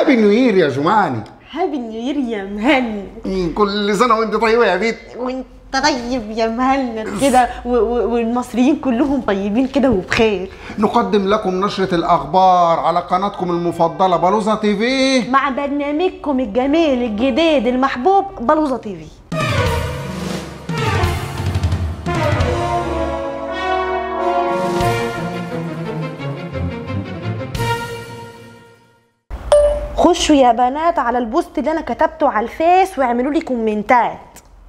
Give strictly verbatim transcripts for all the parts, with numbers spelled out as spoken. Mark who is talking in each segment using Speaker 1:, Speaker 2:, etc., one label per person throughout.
Speaker 1: هابي نيو يير يا جماني.
Speaker 2: هابي نيو يير يا مهند.
Speaker 1: كل سنه وانت طيبه يا بيت.
Speaker 2: وانت طيب يا مهند كده، والمصريين كلهم طيبين كده وبخير.
Speaker 1: نقدم لكم نشرة الأخبار على قناتكم المفضلة بلوزة تي في
Speaker 2: مع برنامجكم الجميل الجديد المحبوب بلوزة تي في. خشوا يا بنات على البوست اللي انا كتبته على الفيس واعملوا لي كومنتات.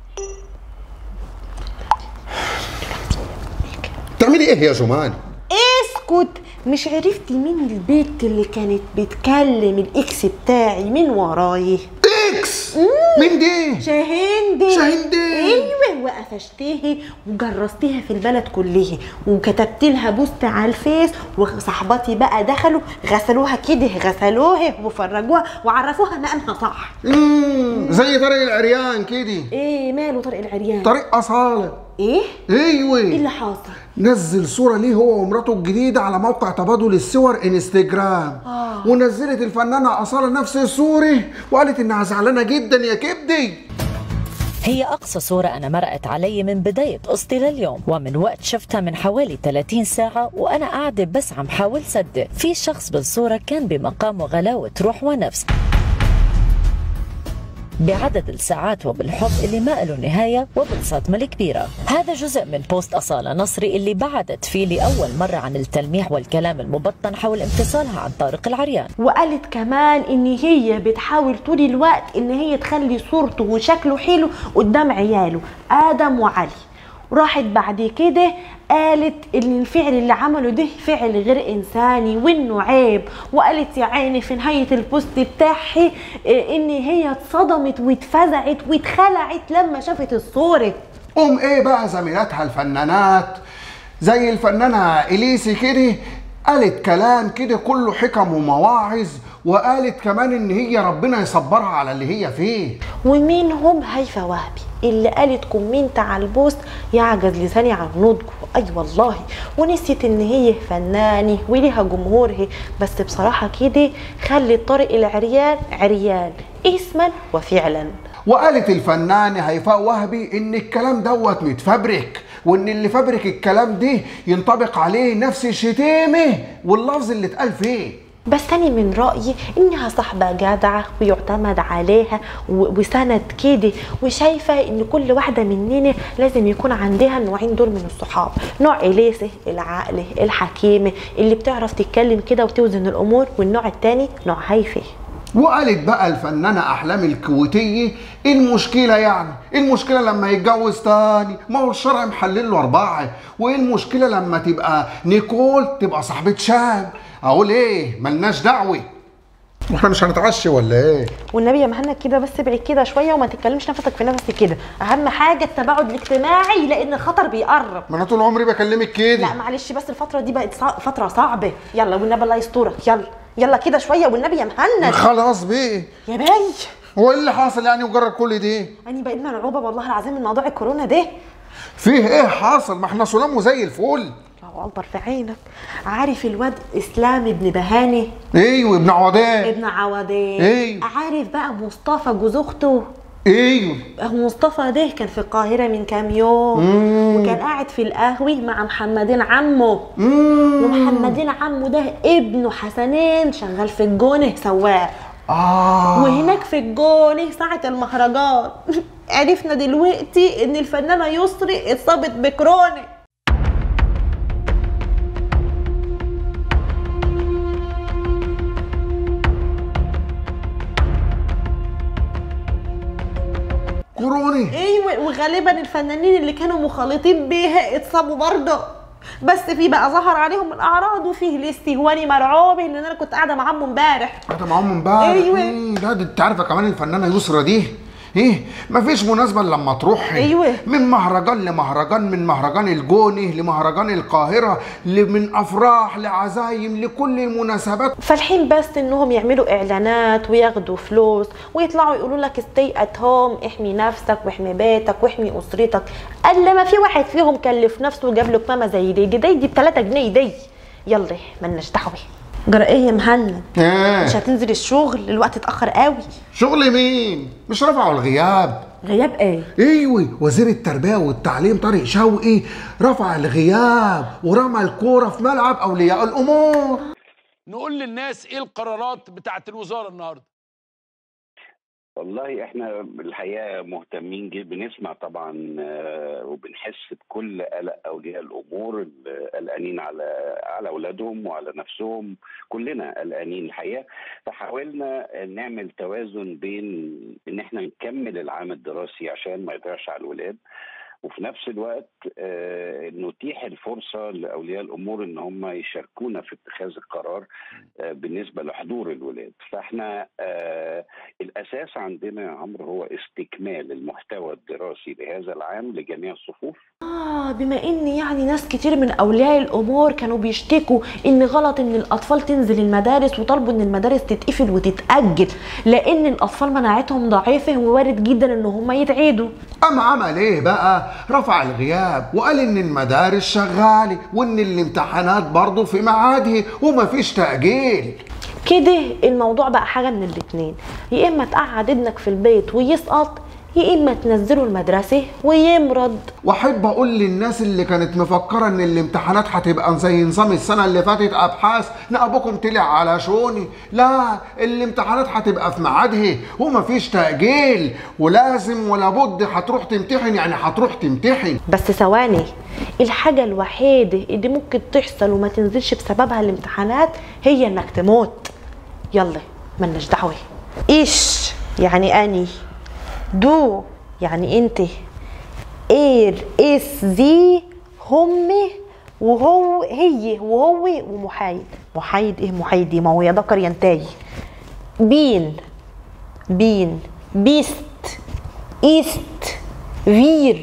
Speaker 1: تعملي ايه يا جمان؟
Speaker 2: اسكت، مش عرفتي مين البنت اللي كانت بتكلم الاكس بتاعي من وراي؟
Speaker 1: اكس؟ مين دي؟
Speaker 2: شاهين دي.
Speaker 1: شاهين دي
Speaker 2: ايوه، وقفشتيها وجرستيها في البلد كلها وكتبت لها بوست على الفيس، وصاحباتي بقى دخلوا غسلوها كده، غسلوها وفرجوها وعرفوها ان انا صح.
Speaker 1: امم زي طريق العريان كده.
Speaker 2: ايه ماله طريق العريان؟
Speaker 1: طريق أصالة.
Speaker 2: ايه؟
Speaker 1: ايوه.
Speaker 2: ايه اللي حاصل؟
Speaker 1: نزل صورة ليه هو ومراته الجديدة على موقع تبادل الصور انستجرام.
Speaker 2: آه.
Speaker 1: ونزلت الفنانة أصالة نفس الصورة وقالت انها زعلانة جدا يا كبدي.
Speaker 3: هي أقصى صورة أنا مرقت علي من بداية قصتي لليوم، ومن وقت شفتها من حوالي ثلاثين ساعة وأنا قاعدة بس عم حاول صدق في شخص بالصورة كان بمقام غلاوة روح ونفس، بعدد الساعات وبالحب اللي ما له نهاية وبالصدمة الكبيرة. هذا جزء من بوست أصالة نصري اللي بعدت فيه لأول مرة عن التلميح والكلام المبطن حول انفصالها عن طارق العريان،
Speaker 2: وقالت كمان ان هي بتحاول طول الوقت ان هي تخلي صورته وشكله حلو قدام عياله آدم وعلي. وراحت بعد كده قالت ان الفعل اللي عمله ده فعل غير انساني وانه عيب، وقالت يا عيني في نهايه البوست بتاعها ان هي اتصدمت واتفزعت واتخلعت لما شافت الصوره.
Speaker 1: قوم ايه بقى زميلاتها الفنانات زي الفنانه اليسي كده قالت كلام كده كله حكم ومواعظ، وقالت كمان ان هي ربنا يصبرها على اللي هي فيه.
Speaker 2: ومنهم هيفا وهبي اللي قالت كومنت على البوست يعجز لساني عن نطقه. اي أيوة والله، ونسيت ان هي فنانه وليها جمهورها، بس بصراحه كده خلت طارق العريان عريان اسما وفعلا.
Speaker 1: وقالت الفنانه هيفاء وهبي ان الكلام دوت متفبرك، وان اللي فبرك الكلام ده ينطبق عليه نفس الشتيمه واللفظ اللي اتقال فيه.
Speaker 2: بس أنا من رأيي إنها صاحبة جدعة ويعتمد عليها وسند كده، وشايفة إن كل واحدة مننا لازم يكون عندها النوعين دول من الصحاب، نوع إليسه العاقلة الحكيمة اللي بتعرف تتكلم كده وتوزن الأمور، والنوع التاني نوع هايفة.
Speaker 1: وقالت بقى الفنانة أحلام الكويتية إيه المشكلة يعني؟ إيه المشكلة لما يتجوز تاني؟ ما هو الشرع محلل له أربعة، وإيه المشكلة لما تبقى نيكول تبقى صاحبة شاب؟ أقول إيه؟ ملناش دعوة. واحنا مش هنتعشى ولا ايه؟
Speaker 2: والنبي يا مهند كده بس ابعد كده شويه وما تتكلمش نفسك في نفسك كده، اهم حاجه التباعد الاجتماعي لان الخطر بيقرب.
Speaker 1: ما انا طول عمري بكلمك كده.
Speaker 2: لا معلش بس الفتره دي بقت صع... فتره صعبه. يلا والنبي الله يسترك، يلا يلا كده شويه والنبي يا مهند.
Speaker 1: خلاص بيه
Speaker 2: يا باي.
Speaker 1: هو ايه اللي حاصل يعني وجرب كل دي؟
Speaker 2: اني بقيت مرعوبه والله العظيم من موضوع الكورونا ده.
Speaker 1: فيه ايه حاصل؟ ما احنا سلام وزي الفل.
Speaker 2: الله اكبر في عينك. عارف الواد اسلام ابن بهاني؟
Speaker 1: ايوه ابن عودان.
Speaker 2: ابن عودان.
Speaker 1: ايوه.
Speaker 2: عارف بقى مصطفى جوز اخته؟
Speaker 1: ايوه.
Speaker 2: مصطفى ده كان في القاهره من كام يوم. مم. وكان قاعد في القهوه مع محمدين عمه.
Speaker 1: مم.
Speaker 2: ومحمدين عمه ده ابنه حسنين شغال في الجونه سواق.
Speaker 1: اه.
Speaker 2: وهناك في الجونه ساعه المهرجان عرفنا دلوقتي ان الفنانه يسري اتصابت بكورونا.
Speaker 1: كورونا.
Speaker 2: ايوه، وغالبا الفنانين اللي كانوا مخالطين بيها اتصابوا برضه، بس في بقى ظهر عليهم الاعراض وفيه الاستهواني مرعوبه لان انا كنت قاعده معاهم امبارح.
Speaker 1: قاعده معاهم امبارح؟
Speaker 2: ايوه.
Speaker 1: إيه لا دي انت عارفه كمان الفنانه يسرا دي ايه مفيش مناسبه لما تروح
Speaker 2: ايوه
Speaker 1: من مهرجان لمهرجان، من مهرجان الجونه لمهرجان القاهره، من افراح لعزايم لكل المناسبات.
Speaker 2: فالحين بس انهم يعملوا اعلانات وياخدوا فلوس ويطلعوا يقولوا لك ستي ات هوم، احمي نفسك واحمي بيتك واحمي اسرتك. الا ما في واحد فيهم كلف نفسه وجاب له كمامه زي دي دي دي ب ثلاثة جنيه دي. يلا مالناش دعوه. جرى ايه يا مهند؟
Speaker 1: ايه
Speaker 2: مش هتنزل الشغل؟ الوقت اتاخر قوي.
Speaker 1: شغل مين؟ مش رفعوا الغياب.
Speaker 2: غياب ايه؟
Speaker 1: ايوه، وزير التربيه والتعليم طارق شوقي رفع الغياب ورمى الكوره في ملعب اولياء الامور.
Speaker 4: نقول للناس ايه القرارات بتاعت الوزاره النهارده؟
Speaker 5: والله احنا الحقيقه مهتمين جدا، بنسمع طبعا وبنحس بكل قلق اولياء الامور قلقانين على على اولادهم وعلى نفسهم، كلنا قلقانين الحقيقه. فحاولنا نعمل توازن بين ان احنا نكمل العام الدراسي عشان ما يضيعش على الولاد، وفي نفس الوقت آه نتيح الفرصه لاولياء الامور ان هم يشاركونا في اتخاذ القرار آه بالنسبه لحضور الولاد. فاحنا آه الاساس عندنا يا عمرو هو استكمال المحتوى الدراسي لهذا العام لجميع الصفوف.
Speaker 2: اه بما ان يعني ناس كتير من اولياء الامور كانوا بيشتكوا ان غلط ان الاطفال تنزل المدارس، وطالبوا ان المدارس تتقفل وتتاجل لان الاطفال مناعتهم ضعيفه ووارد جدا ان هم يتعيدوا.
Speaker 1: قام عمل ايه بقى؟ رفع الغياب وقال ان المدارس شغاله وان الامتحانات برضه في ميعادها ومفيش تاجيل.
Speaker 2: كده الموضوع بقى حاجه من الاتنين، يا اما تقعد ابنك في البيت ويسقط، يا اما تنزله المدرسه ويمرض.
Speaker 1: واحب اقول للناس اللي كانت مفكره ان الامتحانات هتبقى زي نظام السنه اللي فاتت ابحاث ابوكم طلع على شوني، لا الامتحانات هتبقى في ميعادها ومفيش تاجيل، ولازم ولا بد هتروح تمتحن، يعني هتروح تمتحن.
Speaker 2: بس ثواني، الحاجه الوحيده اللي ممكن تحصل وما تنزلش بسببها الامتحانات هي انك تموت. يلا ملناش دعوه. ايش يعني اني دو يعني انت، اير اس زي هم وهو هي وهو ومحايد. محايد ايه محايد دي؟ ما هو يا ذكر يا انتاي. بين بين بيست ايست فير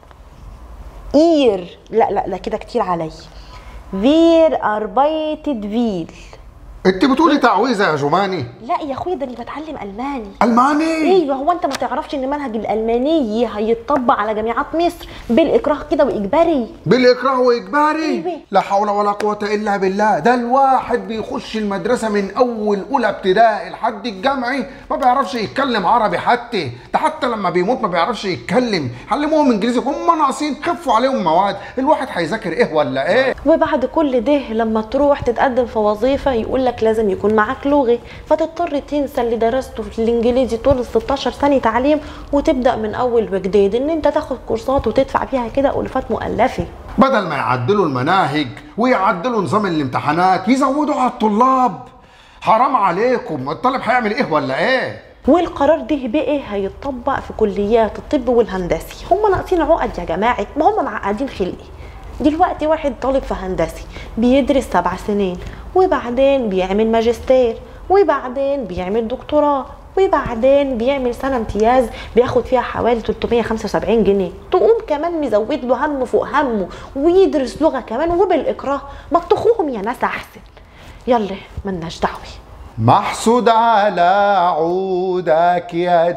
Speaker 2: اير لا لا لا كده كتير علي. فير اربايتد فيل.
Speaker 1: انت بتقولي تعويذه يا جماني؟
Speaker 2: لا يا اخويا ده اللي بتعلم الماني.
Speaker 1: الماني؟
Speaker 2: ايوه، هو انت ما تعرفش ان منهج الالماني هيتطبق على جامعات مصر بالاكراه كده واجباري؟
Speaker 1: بالاكراه واجباري؟
Speaker 2: ايوه.
Speaker 1: لا حول ولا قوه الا بالله. ده الواحد بيخش المدرسه من اول اولى ابتدائي لحد الجامعي ما بيعرفش يتكلم عربي، حتى ده حتى لما بيموت ما بيعرفش يتكلم. علموهم انجليزي، هم ناقصين خفوا عليهم مواد. الواحد هيذاكر ايه ولا ايه؟
Speaker 2: وبعد كل ده لما تروح تتقدم في وظيفه يقول لك لازم يكون معاك لغه، فتضطر تنسى اللي درسته في الانجليزي طول ستاشر سنه تعليم وتبدا من اول وجديد، ان انت تاخد كورسات وتدفع فيها كده الفات مؤلفه.
Speaker 1: بدل ما يعدلوا المناهج ويعدلوا نظام الامتحانات يزودوا على الطلاب. حرام عليكم، الطالب هيعمل ايه ولا ايه؟
Speaker 2: والقرار ده بقى هيتطبق في كليات الطب والهندسي. هم ناقصين عقد يا جماعه، ما هم معقدين خلقي. دلوقتي واحد طالب في هندسي بيدرس سبع سنين وبعدين بيعمل ماجستير وبعدين بيعمل دكتوراه وبعدين بيعمل سنه امتياز بياخد فيها حوالي تلتمية وخمسة وسبعين جنيه، تقوم كمان مزود له هم فوق همه ويدرس لغه كمان وبالاكراه. ما تطخوهم يا ناس احسن. يلا ملناش دعوه.
Speaker 1: محسود على عودك يا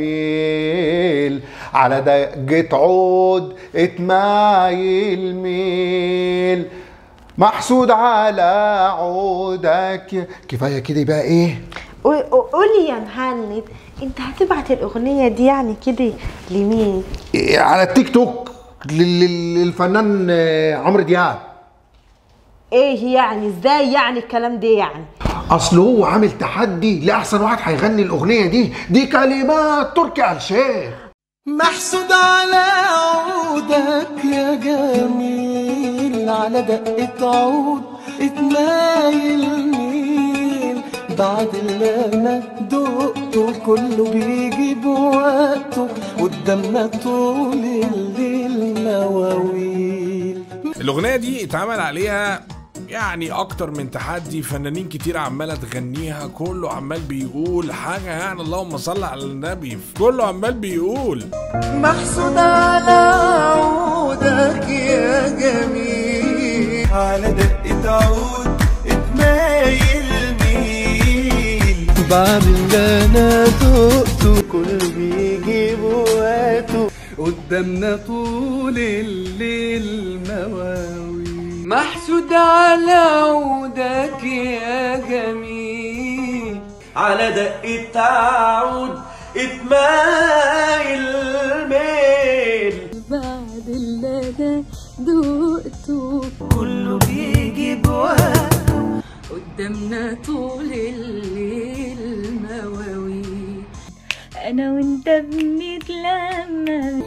Speaker 1: جميل، على دقة عود اتمايل ميل. محسود على عودك. كفايه كده بقى. ايه
Speaker 2: قولي يا مهند، انت هتبعت الاغنيه دي يعني كده لمين؟
Speaker 1: على التيك توك للفنان عمرو دياب.
Speaker 2: ايه يعني؟ ازاي يعني الكلام ده يعني؟
Speaker 1: اصل هو عامل تحدي لاحسن واحد هيغني الاغنيه دي. دي كلمات تركي آل الشيخ.
Speaker 6: محسود على عودك يا جميل، على دقة عود اتمايل ميل. بعد اللي انا دقته كله بيجي بوقته، قدامنا طول الليل مواويل.
Speaker 4: الاغنيه دي اتعمل عليها يعني اكتر من تحدي، فنانين كتير عماله تغنيها، كله عمال بيقول حاجه يعني اللهم صل على النبي، كله عمال بيقول
Speaker 6: محسود على عودك يا جميل، على دقة عود اتمايل ميل. بعد اللي انا دقته كله بيجي بوقته، قدامنا طول الليل مواويل. محسود على عودك يا جميل، على دقة عود اتمايل الميل،
Speaker 7: بعد اللي انا دقته
Speaker 6: كله بيجي بوقته،
Speaker 7: قدامنا طول الليل مواويل، انا وانت بنتلمى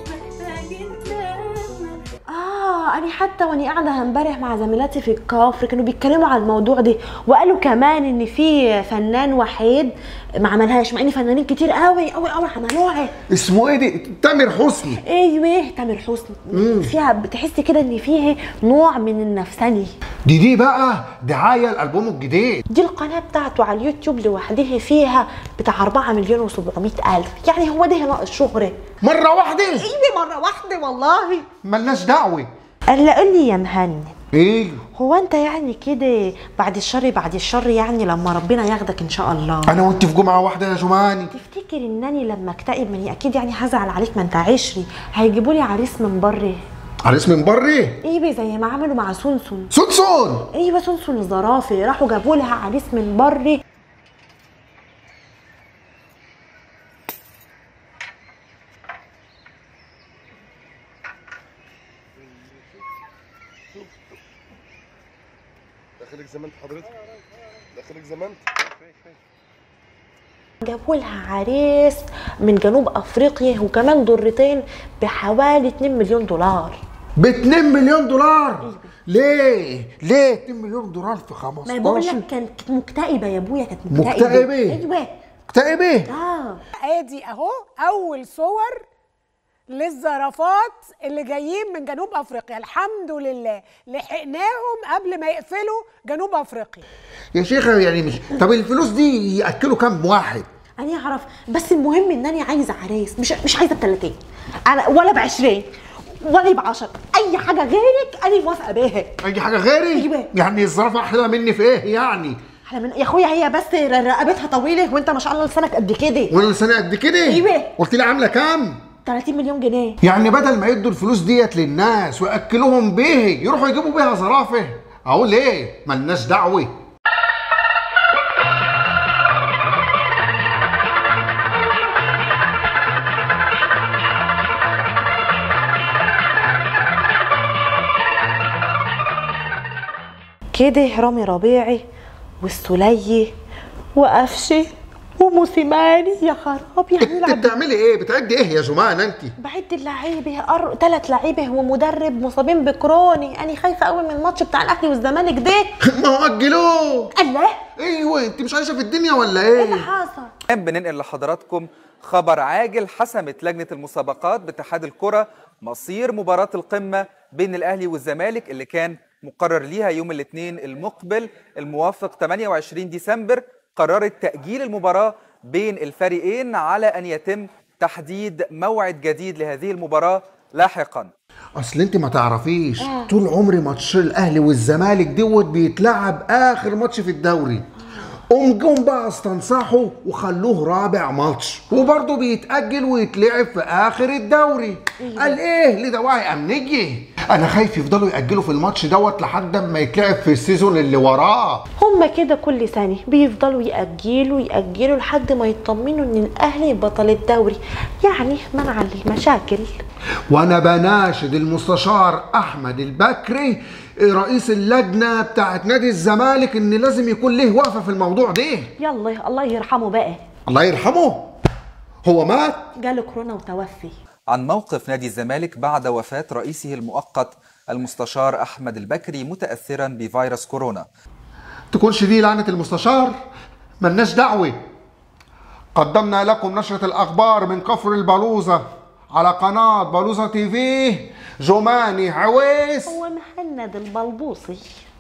Speaker 2: اه انا حتى وانا قاعده امبارح مع زميلاتي في الكفر كانوا بيتكلموا على الموضوع ده، وقالوا كمان ان في فنان وحيد ما عملهاش، مع ان فنانين كتير قوي قوي قوي عملوها.
Speaker 1: اسمه ايه دي؟ تامر حسني.
Speaker 2: ايوه تامر حسني. مم. فيها بتحسي كده ان فيه نوع من النفسني.
Speaker 1: دي دي بقى دعايه الالبوم الجديد.
Speaker 2: دي القناه بتاعته على اليوتيوب لوحدها فيها بتاع أربعة مليون وسبعمية الف، يعني هو ده ناقص شهره
Speaker 1: مره واحده.
Speaker 2: ايوه مره واحده والله
Speaker 1: ملناش دعوه.
Speaker 2: قال قول لي يا مهند،
Speaker 1: ايه
Speaker 2: هو انت يعني كده بعد الشر بعد الشر يعني لما ربنا ياخدك ان شاء الله
Speaker 1: انا وانت في جمعه واحده يا جماني،
Speaker 2: تفتكر انني لما اكتئب مني اكيد يعني هزعل عليك، ما انت عشري، هيجيبوا لي عريس من بره؟
Speaker 1: عريس من بره؟
Speaker 2: ايوه زي ما عملوا مع سونسون.
Speaker 1: سونسون؟
Speaker 2: ايوه سونسون الزرافه راحوا جابوا لها عريس من بره.
Speaker 8: داخلك زمنت حضرتك؟ داخلك زمنت؟
Speaker 2: جابوا لها عريس من جنوب افريقيا وكمان ضرتين بحوالي اتنين مليون دولار.
Speaker 1: ب اتنين مليون دولار؟ إيه؟ ليه؟ ليه اتنين مليون دولار في خمستاشر؟
Speaker 2: ما بقول لك كانت مكتئبه يا ابويا، كانت مكتئبه.
Speaker 1: مكتئبه؟
Speaker 2: ايوه
Speaker 1: مكتئبه؟
Speaker 2: اه
Speaker 9: ادي اهو اول صور للزرافات اللي جايين من جنوب افريقيا، الحمد لله لحقناهم قبل ما يقفلوا جنوب افريقيا.
Speaker 1: يا شيخه يعني مش طب الفلوس دي ياكلوا كام واحد؟
Speaker 2: انا اعرف، بس المهم ان انا عايزه عريس، مش مش عايزه ب تلاتين انا ولا ب عشرين ولا ب عشرة، اي حاجه غيرك انا موافقه بيها.
Speaker 1: اي حاجه غيري؟
Speaker 2: ايوه.
Speaker 1: يعني الزرافه احلى مني في ايه يعني؟
Speaker 2: احلى من يا اخويا، هي بس رقبتها طويله وانت ما شاء الله لسانك قد كده.
Speaker 1: وانا لساني قد كده؟
Speaker 2: ايوه.
Speaker 1: قلت لي عامله كام؟
Speaker 2: تلاتين مليون جنيه.
Speaker 1: يعني بدل ما يدوا الفلوس ديت للناس وياكلوهم بيه يروحوا يجيبوا بيها زرافه؟ اقول ايه؟ ملناش دعوه.
Speaker 2: كده رامي ربيعي والسلية وقفشه وموسيماني، يا خراب يعني.
Speaker 1: انت بتعملي ايه؟ بتعدي ايه يا جمانه انت؟
Speaker 2: بعد اللعيبه أر... ثلاث لعيبه ومدرب مصابين بكروني، انا خايفه قوي من الماتش بتاع الاهلي والزمالك ده.
Speaker 1: ما هو اجلوه.
Speaker 2: الله.
Speaker 1: ايوه انت مش عايشه في الدنيا ولا ايه؟
Speaker 2: ايه اللي حصل؟
Speaker 10: بننقل لحضراتكم خبر عاجل. حسمت لجنه المسابقات باتحاد الكره مصير مباراه القمه بين الاهلي والزمالك اللي كان مقرر ليها يوم الاثنين المقبل الموافق ثمانية وعشرين ديسمبر. قررت تأجيل المباراة بين الفريقين على أن يتم تحديد موعد جديد لهذه المباراة لاحقا.
Speaker 1: اصل انت ما تعرفيش آه. طول عمري ماتش الاهلي والزمالك دوت بيتلعب اخر ماتش في الدوري، قوم جم بقى استنصحوا وخلوه رابع ماتش وبرضه بيتأجل ويتلعب في آخر الدوري. إيه؟ قال إيه؟ لدواعي أمنية. أنا خايف يفضلوا يأجلوا في الماتش دوت لحد ما يتلعب في السيزون اللي وراه.
Speaker 2: هما كده كل سنة بيفضلوا يأجلوا يأجلوا لحد ما يطمنوا إن الأهلي بطل الدوري، يعني منعا للمشاكل.
Speaker 1: وأنا بناشد المستشار أحمد البكري رئيس اللجنة بتاعت نادي الزمالك إن لازم يكون له وقفة في الموضوع ده.
Speaker 2: يلا الله يرحمه بقى.
Speaker 1: الله يرحمه؟ هو مات؟
Speaker 2: جاله كورونا وتوفي.
Speaker 10: عن موقف نادي الزمالك بعد وفاة رئيسه المؤقت المستشار أحمد البكري متأثرا بفيروس كورونا.
Speaker 1: تكونش دي لعنة المستشار؟ ملناش دعوة. قدمنا لكم نشرة الأخبار من كفر البلوزة على قناة بلوزة تي في. جماني عويس
Speaker 2: هو مهند البلبوصي.